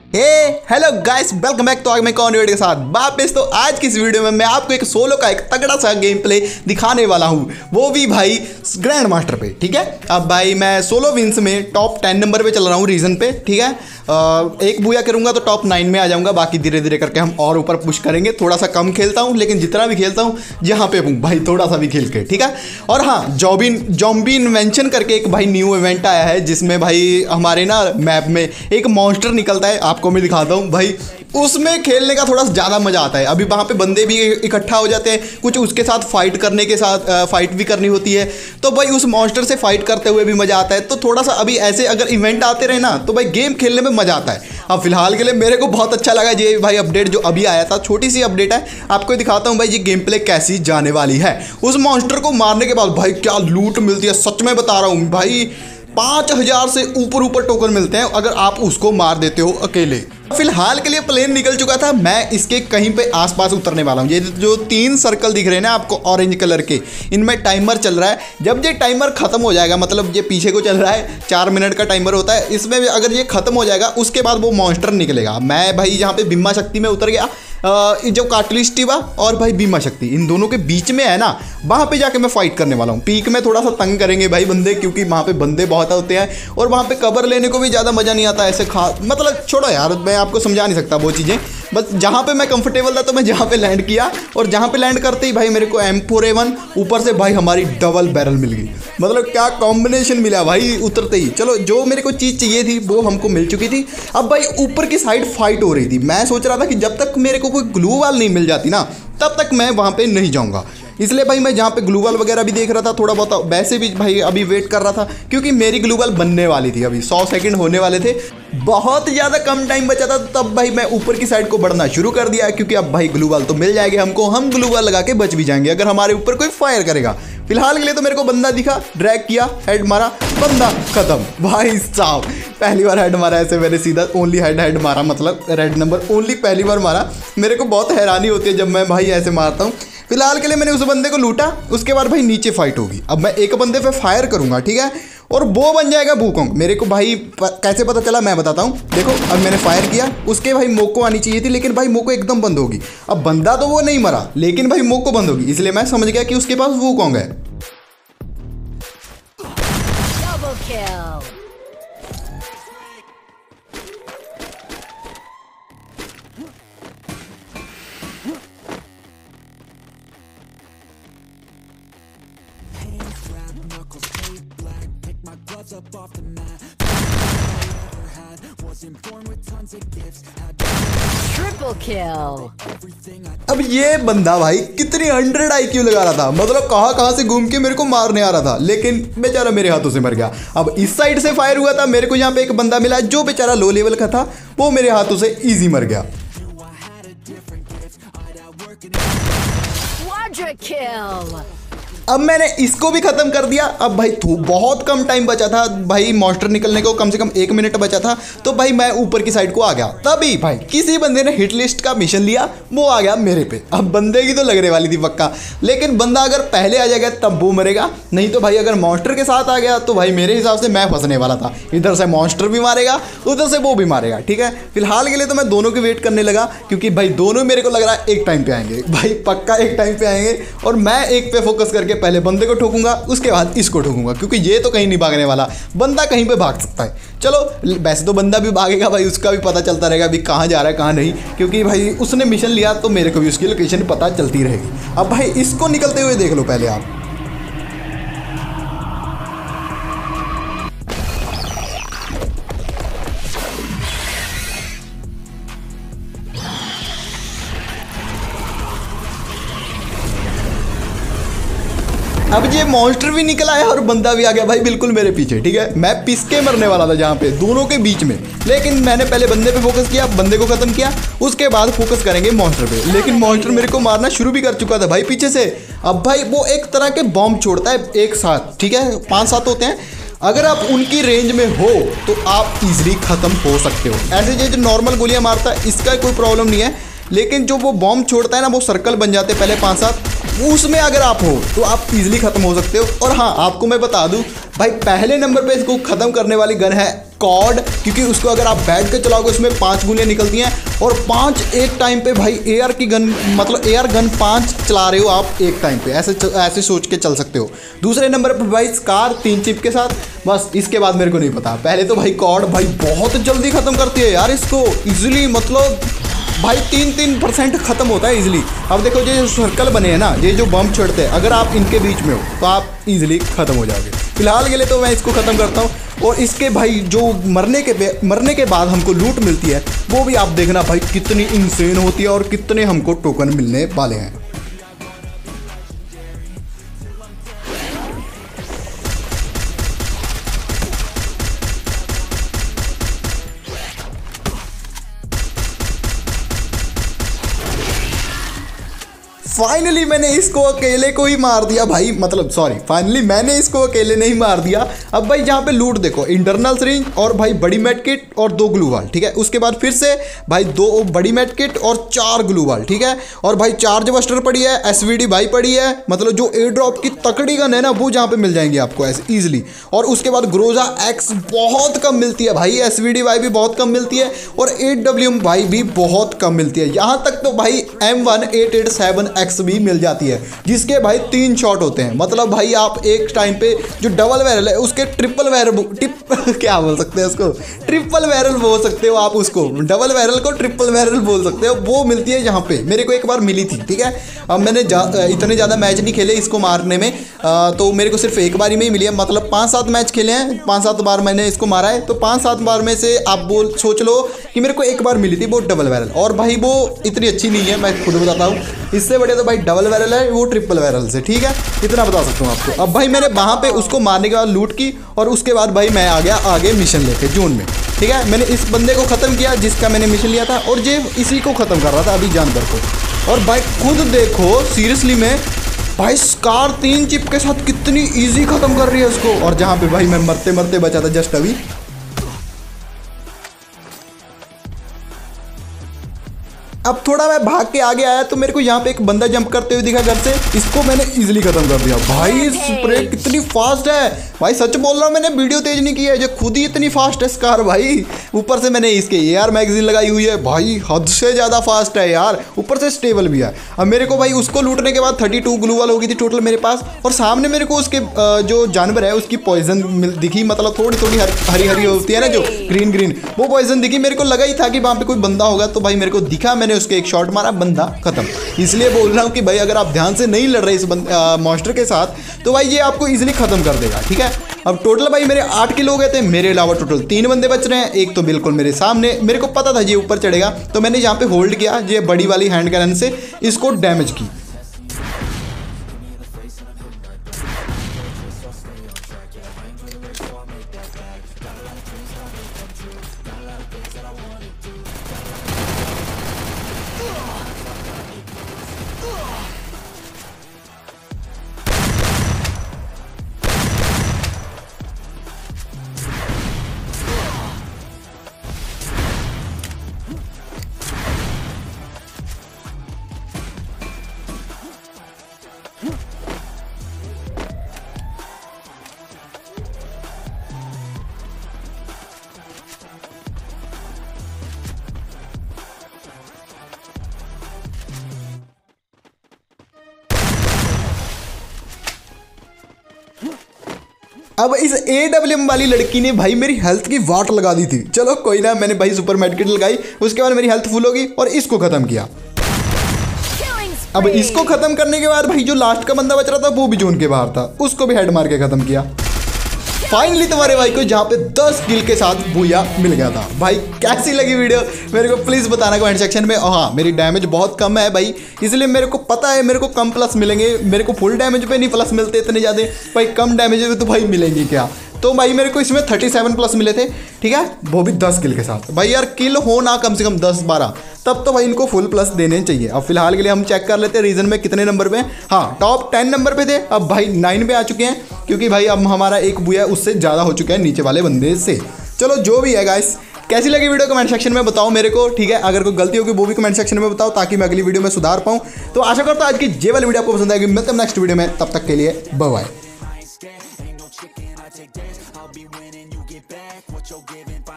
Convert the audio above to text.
Hello guys, welcome back तो आज मैं कौन वीडियो के साथ वापस। तो आज की इस वीडियो में मैं आपको एक सोलो का एक तगड़ा सा गेम प्ले दिखाने वाला हूँ, वो भी भाई ग्रैंड मास्टर पे। ठीक है, अब भाई मैं सोलो विंस में टॉप 10 नंबर पे चल रहा हूँ रीजन पे। ठीक है, एक बूया करूँगा तो टॉप 9 में आ जाऊँगा। बाकी धीरे धीरे करके हम और ऊपर पुश करेंगे। थोड़ा सा कम खेलता हूँ, लेकिन जितना भी खेलता हूँ जहाँ पे हूँ भाई थोड़ा सा भी खेल के। ठीक है, और हाँ, जॉम्बी इन्वेंशन करके एक भाई न्यू इवेंट आया है, जिसमें भाई हमारे ना मैप में एक मॉन्स्टर निकलता है। आपको मैं दिखाता हूँ भाई, उसमें खेलने का थोड़ा ज़्यादा मज़ा आता है। अभी वहाँ पे बंदे भी इकट्ठा हो जाते हैं, कुछ उसके साथ फाइट करने के साथ फाइट भी करनी होती है। तो भाई उस मॉन्स्टर से फाइट करते हुए भी मज़ा आता है। तो थोड़ा सा अभी ऐसे अगर इवेंट आते रहे ना तो भाई गेम खेलने में मज़ा आता है। अब फिलहाल के लिए मेरे को बहुत अच्छा लगा ये भाई अपडेट जो अभी आया था। छोटी सी अपडेट है, आपको दिखाता हूँ भाई ये गेम प्ले कैसी जाने वाली है। उस मॉन्स्टर को मारने के बाद भाई क्या लूट मिलती है, सच में बता रहा हूँ भाई। 5000 से ऊपर टोकन मिलते हैं अगर आप उसको मार देते हो अकेले। फिलहाल के लिए प्लेन निकल चुका था, मैं इसके कहीं पे आसपास उतरने वाला हूँ। ये जो 3 सर्कल दिख रहे हैं ना आपको ऑरेंज कलर के, इनमें टाइमर चल रहा है। जब ये टाइमर खत्म हो जाएगा, मतलब ये पीछे को चल रहा है, 4 मिनट का टाइमर होता है इसमें, अगर ये खत्म हो जाएगा उसके बाद वो मॉन्स्टर निकलेगा। मैं भाई यहाँ पे बीमा शक्ति में उतर गया, जो काटलिस्टिवा और भाई बीमा शक्ति इन दोनों के बीच में है ना, वहाँ पे जाके मैं फाइट करने वाला हूँ। पीक में थोड़ा सा तंग करेंगे भाई बंदे, क्योंकि वहाँ पे बंदे बहुत होते हैं और वहाँ पे कवर लेने को भी ज़्यादा मज़ा नहीं आता ऐसे मतलब छोड़ो यार, मैं आपको समझा नहीं सकता वो चीज़ें। बस जहाँ पे मैं कंफर्टेबल था तो मैं जहाँ पे लैंड किया, और जहाँ पे लैंड करते ही भाई मेरे को M4A1 ऊपर से भाई हमारी डबल बैरल मिल गई। मतलब क्या कॉम्बिनेशन मिला भाई उतरते ही। चलो, जो मेरे को चीज़ चाहिए थी वो हमको मिल चुकी थी। अब भाई ऊपर की साइड फाइट हो रही थी। मैं सोच रहा था कि जब तक मेरे को कोई ग्लू वाल नहीं मिल जाती ना तब तक मैं वहाँ पे नहीं जाऊँगा। इसलिए भाई मैं जहाँ पे ग्लू वाल वगैरह भी देख रहा था, थोड़ा बहुत वैसे भी भाई अभी वेट कर रहा था, क्योंकि मेरी ग्लू वाल बनने वाली थी। अभी 100 सेकंड होने वाले थे, बहुत ज़्यादा कम टाइम बचा था। तब भाई मैं ऊपर की साइड को बढ़ना शुरू कर दिया, क्योंकि अब भाई ग्लू वाल तो मिल जाएंगे हमको, हम ग्लू वाल लगा के बच भी जाएंगे अगर हमारे ऊपर कोई फायर करेगा। फिलहाल के लिए तो मेरे को बंदा दिखा, ड्रैग किया, हेड मारा, बंदा खत्म। भाई साहब पहली बार हेड मारा ऐसे, मैंने सीधा ओनली हेड मारा, मतलब रेड नंबर ओनली पहली बार मारा। मेरे को बहुत हैरानी होती है जब मैं भाई ऐसे मारता हूँ। फिलहाल के लिए मैंने उस बंदे को लूटा, उसके बाद भाई नीचे फाइट होगी। अब मैं एक बंदे पे फायर करूंगा, ठीक है, और वो बन जाएगा वुकोंग। मेरे को भाई कैसे पता चला मैं बताता हूँ। देखो, अब मैंने फायर किया, उसके भाई मोको आनी चाहिए थी, लेकिन भाई मोको एकदम बंद होगी। अब बंदा तो वो नहीं मरा, लेकिन भाई मोको बंद होगी, इसलिए मैं समझ गया कि उसके पास वुकोंग है। Triple kill. अब ये बंदा भाई कितनी 100 IQ लगा रहा था, मतलब कहाँ से घूम के मेरे को मारने आ रहा था, लेकिन बेचारा मेरे हाथों से मर गया। अब इस साइड से फायर हुआ था, मेरे को यहाँ पे एक बंदा मिला जो बेचारा लो लेवल का था, वो मेरे हाथों से इजी मर गया। Quadra kill. अब मैंने इसको भी खत्म कर दिया। अब भाई बहुत कम टाइम बचा था भाई, मॉन्स्टर निकलने को कम से कम 1 मिनट बचा था। तो भाई मैं ऊपर की साइड को आ गया। तभी भाई किसी बंदे ने हिट लिस्ट का मिशन लिया, वो आ गया मेरे पे। अब बंदे की तो लगने वाली थी पक्का, लेकिन बंदा अगर पहले आ जाएगा तब वो मरेगा, नहीं तो भाई अगर मॉन्स्टर के साथ आ गया तो भाई मेरे हिसाब से मैं फंसने वाला था। इधर से मॉन्स्टर भी मारेगा, उधर से वो भी मारेगा। ठीक है, फिलहाल के लिए तो मैं दोनों की वेट करने लगा, क्योंकि भाई दोनों मेरे को लग रहा है एक टाइम पे आएंगे भाई, पक्का एक टाइम पे आएंगे। और मैं एक पे फोकस करके पहले बंदे को ठोकूंगा, उसके बाद इसको ठोकूंगा, क्योंकि ये तो कहीं नहीं भागने वाला। बंदा कहीं पे भाग सकता है। चलो, वैसे तो बंदा भी भागेगा भाई, उसका भी पता चलता रहेगा अभी कहाँ जा रहा है कहाँ नहीं, क्योंकि भाई उसने मिशन लिया तो मेरे को भी उसकी लोकेशन पता चलती रहेगी। अब भाई इसको निकलते हुए देख लो पहले आप। अब ये मॉन्स्टर भी निकला है और बंदा भी आ गया भाई बिल्कुल मेरे पीछे। ठीक है, मैं पिस के मरने वाला था जहाँ पे दोनों के बीच में, लेकिन मैंने पहले बंदे पे फोकस किया, बंदे को खत्म किया, उसके बाद फोकस करेंगे मॉन्स्टर पे। लेकिन मॉन्स्टर मेरे को मारना शुरू भी कर चुका था भाई पीछे से। अब भाई वो एक तरह के बॉम्ब छोड़ता है एक साथ, ठीक है, 5-7 होते हैं। अगर आप उनकी रेंज में हो तो आप इजीली खत्म हो सकते हो। ऐसे ये जो नॉर्मल गोलियां मारता है इसका कोई प्रॉब्लम नहीं है, लेकिन जो वो बॉम्ब छोड़ता है ना, वो सर्कल बन जाते हैं पहले 5-7, उसमें अगर आप हो तो आप इजीली खत्म हो सकते हो। और हाँ, आपको मैं बता दूं भाई, पहले नंबर पे इसको ख़त्म करने वाली गन है कॉर्ड, क्योंकि उसको अगर आप बैठ कर चलाओगे उसमें 5 गोलियाँ निकलती हैं और 5 एक टाइम पे भाई एयर की गन, मतलब एयर गन 5 चला रहे हो आप एक टाइम पे, ऐसे सोच के चल सकते हो। दूसरे नंबर पर भाई स्कार 3 चिप के साथ, बस इसके बाद मेरे को नहीं पता। पहले तो भाई कॉर्ड भाई बहुत जल्दी ख़त्म करती है यार इसको ईजिली, मतलब भाई 3% ख़त्म होता है इजीली। अब देखो ये जो सर्कल बने हैं ना, ये जो बम छोड़ते हैं, अगर आप इनके बीच में हो तो आप इजीली ख़त्म हो जाओगे। फिलहाल के लिए तो मैं इसको ख़त्म करता हूँ। और इसके भाई जो मरने के बाद हमको लूट मिलती है वो भी आप देखना भाई कितनी इंसेन होती है और कितने हमको टोकन मिलने वाले हैं। फाइनली मैंने इसको अकेले को ही मार दिया भाई, मतलब सॉरी, फाइनली मैंने इसको अकेले नहीं मार दिया। अब भाई यहाँ पे लूट देखो, इंटरनल सिरिंज और भाई बड़ी मेड किट और 2 ग्लू वाल, ठीक है। उसके बाद फिर से भाई 2 बड़ी मेड किट और 4 ग्लू वाल, ठीक है। और भाई चार्ज बस्टर पड़ी है, एसवीडी भाई पड़ी है, मतलब जो एयर ड्रॉप की तकड़ी गन है ना वो जहाँ पे मिल जाएंगी आपको ऐसे ईजिली। और उसके बाद ग्रोजा एक्स बहुत कम मिलती है भाई, एसवीडी भाई भी बहुत कम मिलती है और 8WM भाई भी बहुत कम मिलती है। यहाँ तक तो भाई M1887X भी मिल जाती है, जिसके भाई 3 शॉट होते हैं। मतलब भाई आप एक टाइम पे जो डबल बैरल है उसके ट्रिपल बैरल क्या बोल सकते हैं उसको, ट्रिपल बैरल बोल सकते हो आप उसको, डबल बैरल को ट्रिपल बैरल बोल सकते हो, वो मिलती है यहाँ पे। मेरे को एक बार मिली थी, ठीक है। अब मैंने इतने ज़्यादा मैच नहीं खेले इसको मारने में, तो मेरे को सिर्फ एक बार ही में ही मिली है। मतलब 5-7 मैच खेले हैं, 5-7 बार मैंने इसको मारा है, तो 5-7 बार में से आप सोच लो कि मेरे को एक बार मिली थी वो डबल बैरल। और भाई वो इतनी अच्छी नहीं है, मैं खुद बताता हूँ, इससे बढ़िया तो भाई डबल बैरल है वो ट्रिपल बैरल से, ठीक है। इतना बता सकता हूँ आपको। अब भाई मैंने वहाँ पे उसको मारने के बाद लूट की और उसके बाद भाई मैं आ गया आगे मिशन लेके जोन में, ठीक है। मैंने इस बंदे को ख़त्म किया जिसका मैंने मिशन लिया था और ये इसी को ख़त्म कर रहा था अभी जानवर को। और भाई खुद देखो सीरियसली में भाई स्कार 3 चिप के साथ कितनी ईजी ख़त्म कर रही है उसको। और जहाँ पे भाई मैं मरते मरते बचा था जस्ट अभी, अब थोड़ा मैं भाग के आगे आया तो मेरे को यहाँ पे एक बंदा जंप करते हुए दिखा घर से, इसको मैंने इजीली खत्म कर दिया। भाई स्प्रे कितनी फास्ट है भाई, सच बोल रहा हूँ, मैंने वीडियो तेज नहीं किया है, जो खुद ही इतनी फास्ट है स्कार भाई। ऊपर से मैंने इसके AR मैगजीन लगाई हुई है भाई, हद से ज़्यादा फास्ट है यार, ऊपर से स्टेबल भी है। अब मेरे को भाई उसको लूटने के बाद 32 ग्लू वाल हो गई थी टोटल मेरे पास। और सामने मेरे को उसके जो जानवर है उसकी पॉइजन दिखी, मतलब थोड़ी थोड़ी हरी हरी होती है ना जो ग्रीन ग्रीन, वो पॉइजन दिखी। मेरे को लगा ही था कि वहाँ पे कोई बंदा होगा, तो भाई मेरे को दिखा, मैंने उसके एक शॉट मारा, बंदा खत्म। इसलिए बोल रहा हूँ कि भाई अगर आप ध्यान से नहीं लड़ रहे इस मॉन्स्टर के साथ तो भाई ये आपको इजीली खत्म कर देगा, ठीक है। अब टोटल भाई मेरे 8 किल हो गए थे, मेरे अलावा टोटल 3 बंदे बच रहे हैं। एक तो बिल्कुल मेरे सामने, मेरे को पता था ये ऊपर चढ़ेगा, तो मैंने यहाँ पे होल्ड किया, ये बड़ी वाली हैंड कैनन से इसको डैमेज की। अब इस AWM वाली लड़की ने भाई मेरी हेल्थ की वाट लगा दी थी। चलो कोई ना, मैंने भाई सुपर मेडकिट लगाई, उसके बाद मेरी हेल्थ फुल होगी और इसको ख़त्म किया। अब इसको ख़त्म करने के बाद भाई जो लास्ट का बंदा बच रहा था वो भी जोन के बाहर था, उसको भी हेड मार के ख़त्म किया। फाइनली तुम्हारे भाई को जहाँ पे 10 किल के साथ बूया मिल गया था। भाई कैसी लगी वीडियो मेरे को प्लीज़ बताना कमेंट सेक्शन में। और हाँ, मेरी डैमेज बहुत कम है भाई, इसलिए मेरे को पता है मेरे को कम प्लस मिलेंगे। मेरे को फुल डैमेज पे नहीं प्लस मिलते इतने ज़्यादा, भाई कम डैमेज पे तो भाई मिलेंगे क्या। तो भाई मेरे को इसमें 37 प्लस मिले थे, ठीक है, वो भी 10 किल के साथ। भाई यार किल हो ना कम से कम 10-12, तब तो भाई इनको फुल प्लस देने चाहिए। अब फिलहाल के लिए हम चेक कर लेते हैं रीजन में कितने नंबर पे। हाँ, टॉप 10 नंबर पे थे, अब भाई 9 पे आ चुके हैं, क्योंकि भाई अब हमारा एक बुया उससे ज़्यादा हो चुका है नीचे वाले बंदे से। चलो जो भी है गाइस, कैसी लगी वीडियो कमेंट सेक्शन में बताओ मेरे को, ठीक है। अगर कोई गलती होगी वो भी कमेंट सेक्शन में बताओ, ताकि मैं अगली वीडियो में सुधार पाऊँ। तो आशा करता हूँ आज की ये वाली वीडियो आपको पसंद आएगी। मिलते हैं नेक्स्ट वीडियो में, तब तक के लिए बाय बाय।